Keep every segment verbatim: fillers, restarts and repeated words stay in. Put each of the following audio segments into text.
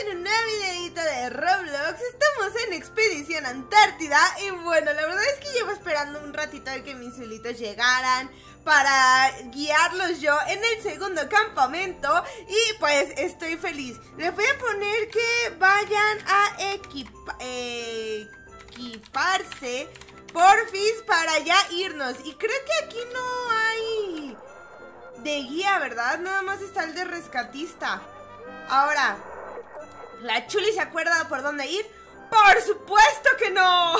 en un nuevo videito de Roblox. Estamos en Expedición Antártida. Y bueno, la verdad es que llevo esperando un ratito de que mis solitos llegaran para guiarlos yo en el segundo campamento. Y pues estoy feliz. Les voy a poner que vayan a equipa eh, equiparse porfis para ya irnos. Y creo que aquí no hay de guía, ¿verdad? Nada más está el de rescatista. Ahora, ¿la Chuli se acuerda por dónde ir? ¡Por supuesto que no!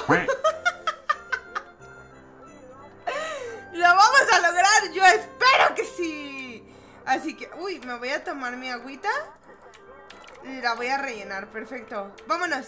¡Lo vamos a lograr! ¡Yo espero que sí! Así que, uy, me voy a tomar mi agüita y la voy a rellenar, perfecto. ¡Vámonos!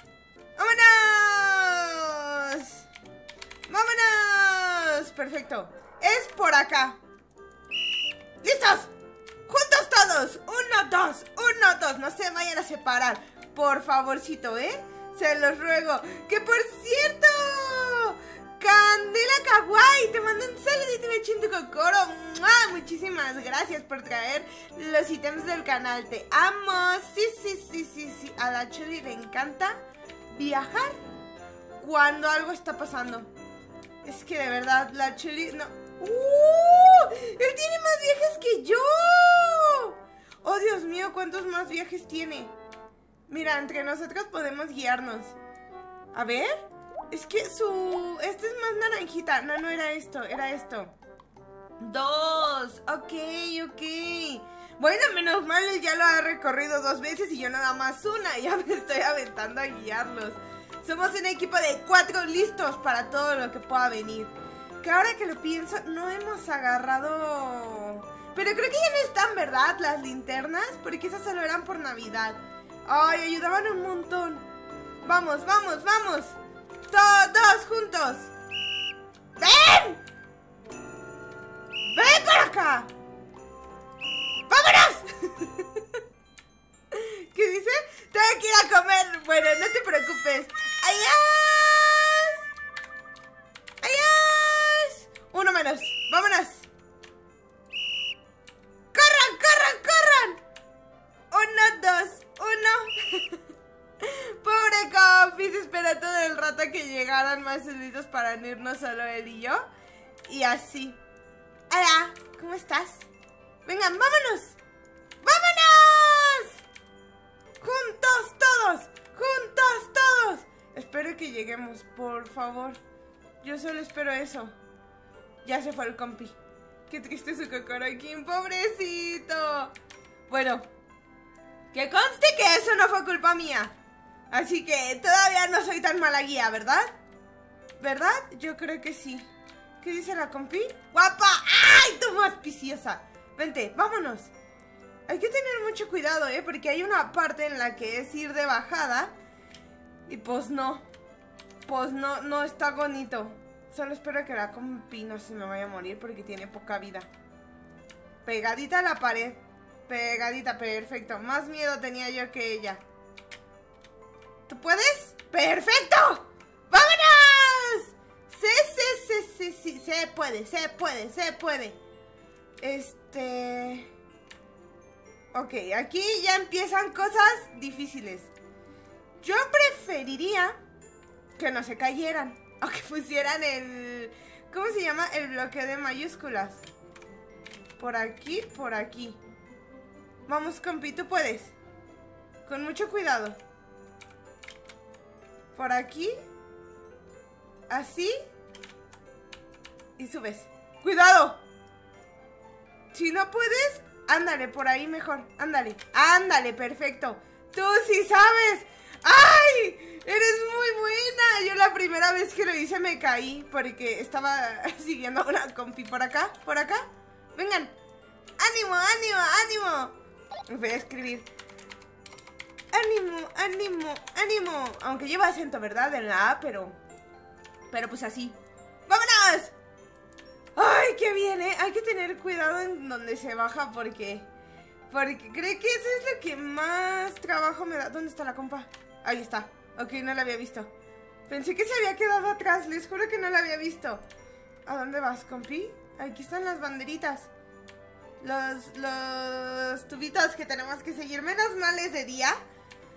¡Vámonos! ¡Vámonos! Perfecto. Es por acá. ¡Listos! ¡Juntos todos! ¡Uno, dos! ¡Uno, dos! No se vayan a separar, por favorcito, ¿eh? Se los ruego. ¡Que por cierto! ¡Candela Kawaii! Te mando un saludito de Chintu Kokoro. ¡Mua! Muchísimas gracias por traer los ítems del canal. Te amo. Sí, sí, sí, sí, sí. A la Chuli le encanta viajar cuando algo está pasando. Es que de verdad, la Chuli... no... ¡Uh! ¡Él tiene más viajes que yo! ¡Oh, Dios mío! ¿Cuántos más viajes tiene? Mira, entre nosotros podemos guiarnos. A ver. Es que su... este es más naranjita. No, no era esto, era esto. Dos. Ok, ok. Bueno, menos mal, él ya lo ha recorrido dos veces y yo nada más una. Ya me estoy aventando a guiarlos. Somos un equipo de cuatro listos para todo lo que pueda venir. Que ahora que lo pienso, no hemos agarrado... Pero creo que ya no están, ¿verdad? Las linternas, porque esas solo eran por Navidad. Ay, ayudaban un montón. Vamos, vamos, vamos. Todos juntos. ¡Ven! ¡Ven para acá! ¡Vámonos! ¿Qué dice? Tengo que ir a comer. Bueno, no te preocupes. ¡Adiós! ¡Adiós! Uno menos. ¡Vámonos! ¡Corran, corran, corran! Uno, dos, uno. Pobre compis, espera todo el rato que llegaran más solitos para irnos solo él y yo. Y así. Hola, ¿cómo estás? Vengan, vámonos. ¡Vámonos! ¡Juntos todos! ¡Juntos todos! Espero que lleguemos, por favor. Yo solo espero eso. Ya se fue el compi. Qué triste su Kokorokin, pobrecito. Bueno, que conste que eso no fue culpa mía. Así que todavía no soy tan mala guía, ¿verdad? ¿Verdad? Yo creo que sí. ¿Qué dice la compi? ¡Guapa! ¡Ay, tú más viciosa! Vente, vámonos. Hay que tener mucho cuidado, ¿eh? Porque hay una parte en la que es ir de bajada. Y pues no. Pues no, no está bonito. Solo espero que la compi no se me vaya a morir porque tiene poca vida. Pegadita a la pared. Pegadita, perfecto. Más miedo tenía yo que ella. ¿Tú puedes? ¡Perfecto! ¡Vámonos! Sí, sí, sí, sí, sí. Se puede, se puede, se puede. Este... Ok, aquí ya empiezan cosas difíciles. Yo preferiría que no se cayeran. O que pusieran el... ¿cómo se llama? El bloqueo de mayúsculas. Por aquí, por aquí. Vamos, compi, tú puedes. Con mucho cuidado. Por aquí. Así. Y subes. ¡Cuidado! Si no puedes, ándale, por ahí mejor. Ándale, ándale, perfecto. Tú sí sabes. ¡Ay! ¡Eres muy buena! Yo la primera vez que lo hice me caí porque estaba siguiendo a una compi. ¿Por acá? ¿Por acá? Vengan. ¡Ánimo, ánimo, ánimo! Me voy a escribir. ¡Ánimo, ánimo, ánimo! Aunque lleva acento, ¿verdad? En la A, pero... pero pues así. ¡Vámonos! ¡Ay, qué bien, eh! Hay que tener cuidado en donde se baja porque... porque creo que eso es lo que más trabajo me da. ¿Dónde está la compa? Ahí está. Ok, no la había visto. Pensé que se había quedado atrás. Les juro que no la había visto. ¿A dónde vas, compi? Aquí están las banderitas. Los, los tubitos que tenemos que seguir. Menos mal es de día.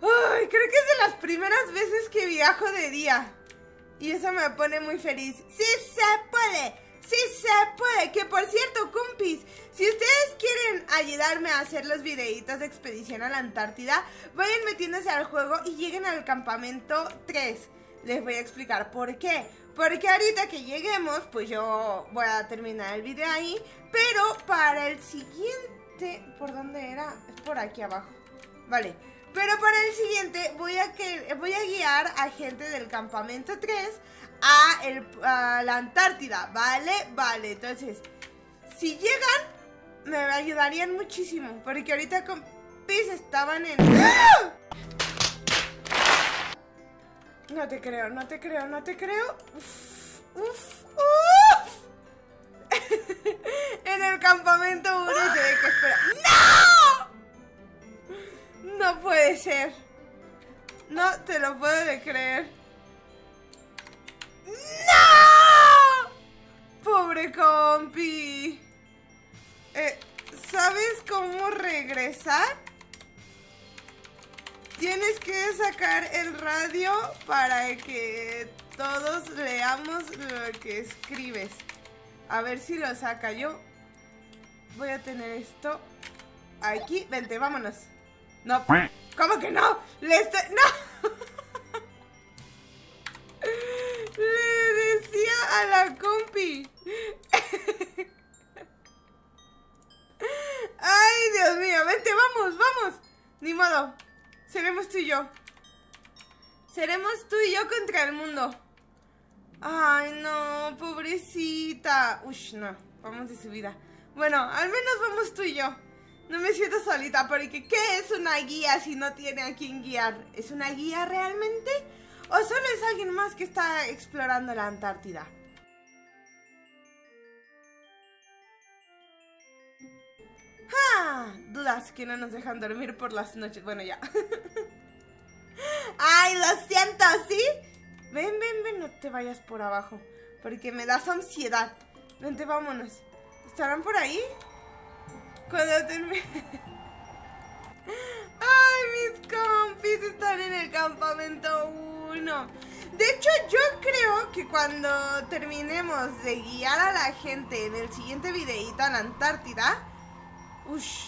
Ay, creo que es de las primeras veces que viajo de día. Y eso me pone muy feliz. ¡Sí se puede! ¡Sí se puede! Que por cierto, compis, si ustedes quieren ayudarme a hacer los videitos de expedición a la Antártida, vayan metiéndose al juego y lleguen al campamento tres. Les voy a explicar por qué. Porque ahorita que lleguemos, pues yo voy a terminar el video ahí. Pero para el siguiente... ¿Por dónde era? Es por aquí abajo. Vale. Pero para el siguiente voy a, que, voy a guiar a gente del campamento tres a, el, a la Antártida, ¿vale? Vale, entonces, si llegan, me ayudarían muchísimo. Porque ahorita compis estaban en... ¡Ah! No te creo, no te creo, no te creo. Uf, uf, uf. En el campamento uno tuve que esperar. ¡No! No puede ser. No te lo puedo de creer. ¡No! Pobre compi. Eh, ¿Sabes cómo regresar? Tienes que sacar el radio para que todos leamos lo que escribes. A ver si lo saca yo. Voy a tener esto aquí. Vente, vámonos. No, ¿cómo que no? Le estoy... ¡No! Le decía a la compi. Ay, Dios mío. Vente, vamos, vamos. Ni modo. Seremos tú y yo. Seremos tú y yo contra el mundo. Ay, no, pobrecita. Uy, no, vamos de subida. Bueno, al menos vamos tú y yo. No me siento solita, porque ¿qué es una guía si no tiene a quien guiar? ¿Es una guía realmente? ¿O solo es alguien más que está explorando la Antártida? ¡Ah! Dudas que no nos dejan dormir por las noches. Bueno, ya. ¡Ay, lo siento! ¿Sí? Ven, ven, ven, no te vayas por abajo, porque me das ansiedad. Vente, vámonos. ¿Estarán por ahí? Cuando termine... ¡Ay, mis compis están en el campamento uno! De hecho, yo creo que cuando terminemos de guiar a la gente en el siguiente videíto a la Antártida... Ush,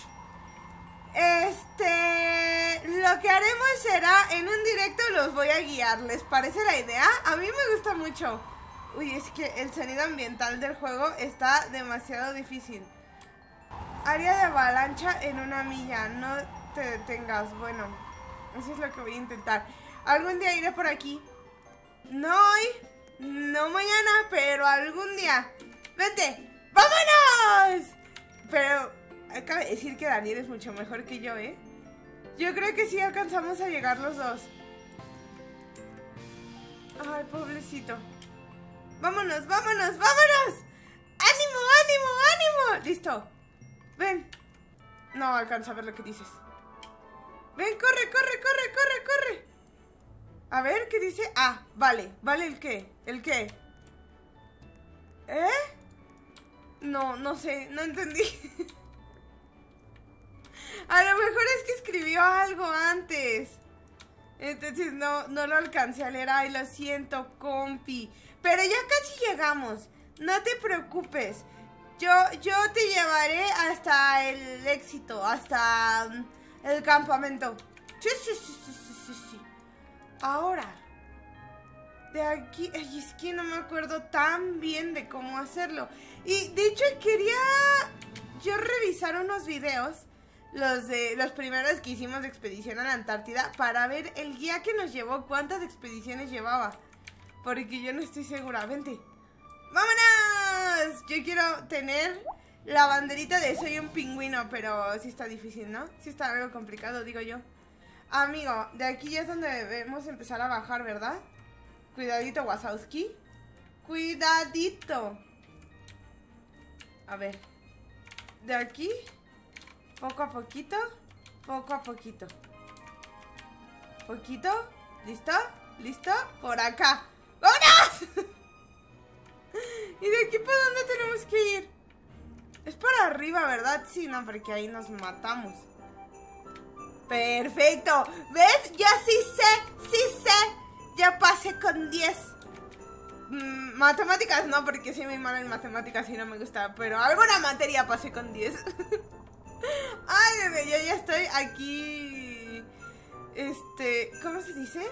este... Lo que haremos será, en un directo los voy a guiar. ¿Les parece la idea? A mí me gusta mucho. Uy, es que el sonido ambiental del juego está demasiado difícil. Área de avalancha en una milla. No te detengas. Bueno, eso es lo que voy a intentar. Algún día iré por aquí. No hoy, no mañana, pero algún día. ¡Vente! ¡Vámonos! Pero cabe decir que Daniel es mucho mejor que yo, ¿eh? Yo creo que sí alcanzamos a llegar los dos. Ay, pobrecito. ¡Vámonos, vámonos, vámonos! ¡Ánimo, ánimo, ánimo! Listo. Ven. No alcanzo a ver lo que dices. Ven, corre, corre, corre, corre, corre. A ver, ¿qué dice? Ah, vale, vale, ¿el qué? ¿El qué? ¿Eh? No, no sé, no entendí. A lo mejor es que escribió algo antes. Entonces no, no lo alcancé a leer. Ay, lo siento, compi. Pero ya casi llegamos. No te preocupes. Yo, yo te llevaré hasta el éxito, hasta um, el campamento. Sí, sí, sí, sí, sí, sí, sí. Ahora, de aquí... Ay, es que no me acuerdo tan bien de cómo hacerlo. Y de hecho quería yo revisar unos videos, los de los primeros que hicimos de expedición a la Antártida, para ver el guía que nos llevó, cuántas expediciones llevaba. Porque yo no estoy segura. Vente. ¡Vámonos! Yo quiero tener la banderita de soy un pingüino, pero sí está difícil, ¿no? Sí está algo complicado, digo yo. Amigo, de aquí ya es donde debemos empezar a bajar, ¿verdad? Cuidadito, Wazowski. Cuidadito. A ver. De aquí, poco a poquito, poco a poquito. Poquito. ¿Listo? ¿Listo? Por acá. ¡Vámonos! ¿Y de aquí para dónde tenemos que ir? Es para arriba, ¿verdad? Sí, no, porque ahí nos matamos. Perfecto. ¿Ves? Ya sí sé, sí sé. Ya pasé con diez. Mm, matemáticas no, porque soy muy mala en matemáticas y no me gusta. Pero alguna materia pasé con diez. Ay, bebé, yo ya estoy aquí. Este, ¿cómo se dice?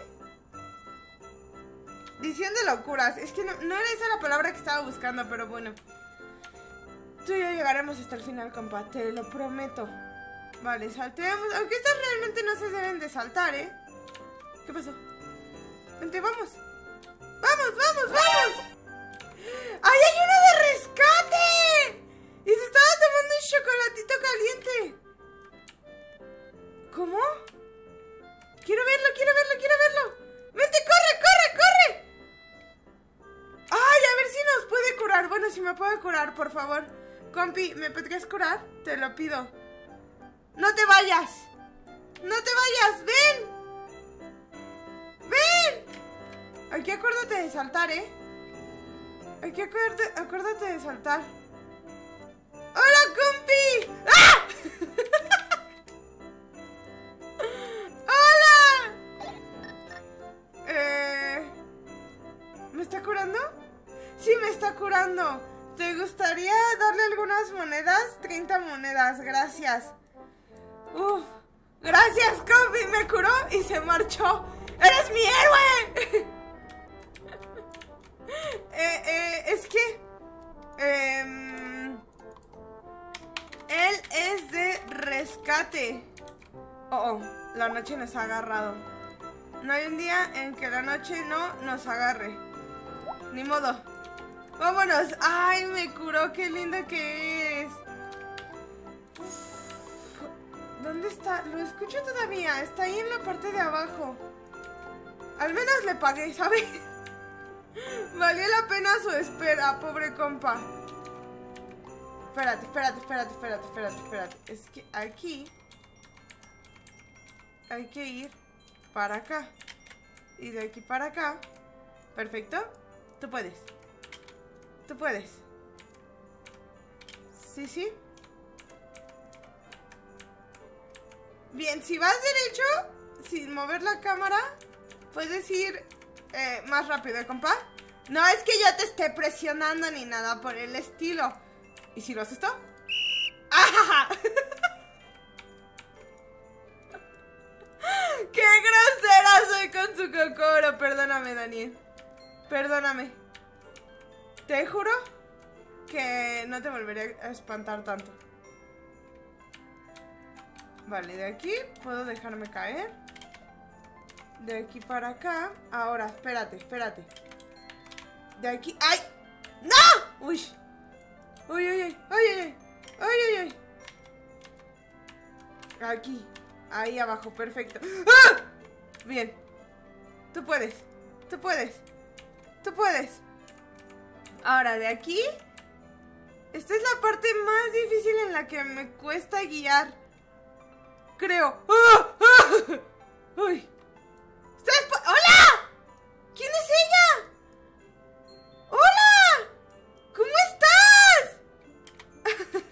Diciendo locuras. Es que no, no era esa la palabra que estaba buscando, pero bueno. Tú y yo llegaremos hasta el final, compa. Te lo prometo. Vale, saltemos. Aunque estas realmente no se deben de saltar, ¿eh? ¿Qué pasó? Vente, vamos. ¡Vamos, vamos, vamos! ¡Ay, hay uno de rescate! Y se estaba tomando un chocolatito caliente. ¿Cómo? Quiero verlo, quiero verlo, quiero verlo. ¡Vente, corre, corre, corre! ¡Ay, a ver si nos puede curar! Bueno, si me puede curar, por favor. Compi, ¿me podrías curar? Te lo pido. ¡No te vayas! ¡No te vayas! ¡Ven! ¡Ven! Aquí acuérdate de saltar, ¿eh? Aquí acuérdate, acuérdate de saltar. ¡Hola, compi! ¡Ah! ¡Hola! Eh... ¿Me está curando? Sí, me está curando. ¿Te gustaría darle algunas monedas? treinta monedas, gracias. Uf, gracias, compi. Me curó y se marchó. ¡Eres mi héroe! eh, eh, es que... Eh, él es de rescate. Oh, oh, la noche nos ha agarrado. No hay un día en que la noche no nos agarre. Ni modo. Vámonos. Ay, me curó, qué lindo que es. ¿Dónde está? Lo escucho todavía. Está ahí en la parte de abajo. Al menos le pagué, ¿sabes? Valió la pena su espera, pobre compa. Espérate, espérate, espérate, espérate, espérate, espérate. Es que aquí hay que ir para acá. Y de aquí para acá. Perfecto. Tú puedes. Tú puedes. Sí, sí. Bien, si vas derecho, sin mover la cámara, puedes ir eh, más rápido, ¿eh, compa? No es que yo te esté presionando ni nada por el estilo. ¿Y si lo haces esto? ¡Ah! ¡Qué grosera soy con su cocoro! Perdóname, Daniel. Perdóname. Te juro que no te volveré a espantar tanto. Vale, de aquí puedo dejarme caer. De aquí para acá. Ahora, espérate, espérate. De aquí... ¡Ay! ¡No! ¡Uy! ¡Uy, uy, uy! ¡Uy, uy, uy! ¡Uy, uy, uy! Aquí. Ahí abajo, perfecto. ¡Ah! Bien. Tú puedes. Tú puedes. Tú puedes. Ahora, de aquí. Esta es la parte más difícil en la que me cuesta guiar. Creo. ¡Ah! ¡Ah! ¡Uy! ¡Hola! ¿Quién es ella? ¡Hola! ¿Cómo estás?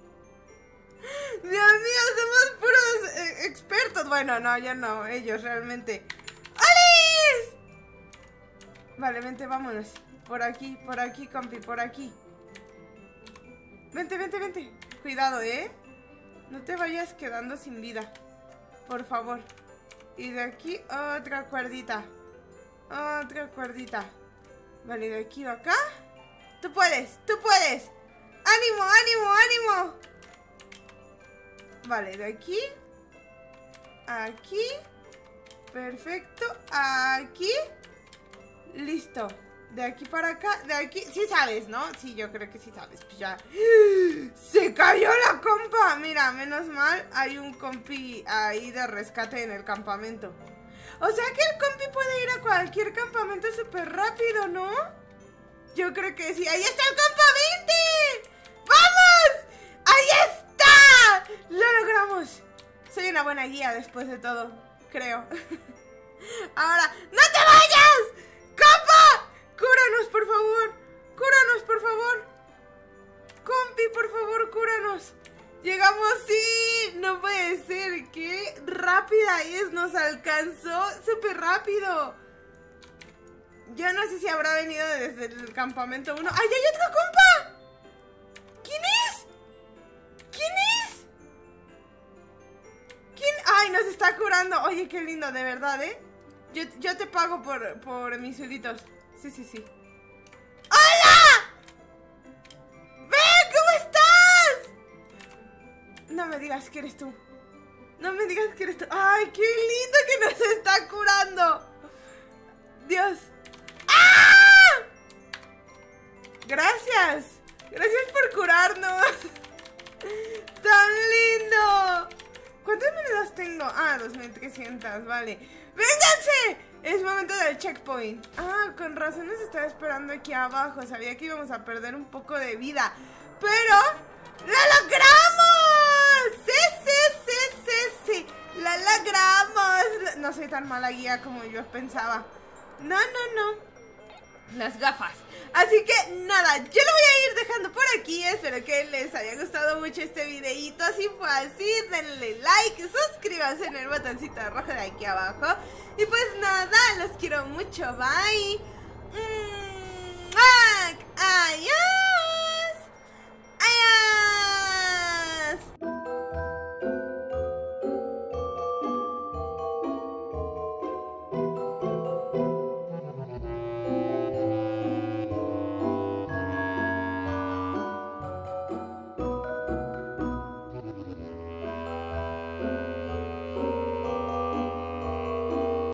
Dios mío, somos puros eh, expertos. Bueno, no, ya no, ellos realmente. ¡Alice! Vale, vente, vámonos. Por aquí, por aquí, compi, por aquí. Vente, vente, vente. Cuidado, ¿eh? No te vayas quedando sin vida. Por favor. Y de aquí otra cuerdita. Otra cuerdita. Vale, de aquí a acá. Tú puedes, tú puedes. ¡Ánimo, ánimo, ánimo! Vale, de aquí. Aquí. Perfecto. Aquí. Listo. De aquí para acá. De aquí. Sí sabes, ¿no? Sí, yo creo que sí sabes. Pues ya. ¡Se cayó la compa! Mira, menos mal hay un compi ahí de rescate en el campamento. O sea que el compi puede ir a cualquier campamento súper rápido, ¿no? Yo creo que sí. ¡Ahí está el compa! ¡Vente! ¡Vamos! ¡Ahí está! ¡Lo logramos! Soy una buena guía después de todo, creo. Ahora, ¡no te vayas! ¡Compa! ¡Cúranos, por favor! ¡Cúranos, por favor! ¡Compi, por favor, cúranos! ¡Llegamos! ¡Sí! No puede ser. ¡Qué rápido! rápida es, nos alcanzó súper rápido. Yo no sé si habrá venido desde el campamento uno. ¡Ay, hay otro compa! ¿Quién es? ¿Quién es? ¿Quién? ¡Ay, nos está curando! Oye, qué lindo, de verdad, ¿eh? Yo, yo te pago por, por mis suditos. Sí, sí, sí. ¡Hola! ¡Ven! ¿Cómo estás? No me digas que eres tú. No me digas que eres tú. ¡Ay, qué lindo que nos está curando! Dios. ¡Ah! Gracias. Gracias por curarnos. ¡Tan lindo! ¿Cuántas monedas tengo? Ah, dos mil trescientas, vale. ¡Vénganse! Es momento del checkpoint. Ah, con razón nos estaba esperando aquí abajo. Sabía que íbamos a perder un poco de vida. ¡Pero ¡lo logramos! ¡Sí, sí, sí, sí, sí! ¡Lo logramos! No soy tan mala guía como yo pensaba. No, no, no. Las gafas. Así que nada, yo lo voy a ir dejando por aquí. Espero que les haya gustado mucho este videito. Si fue así, denle like, suscríbanse en el botoncito rojo de aquí abajo. Y pues nada, los quiero mucho, bye.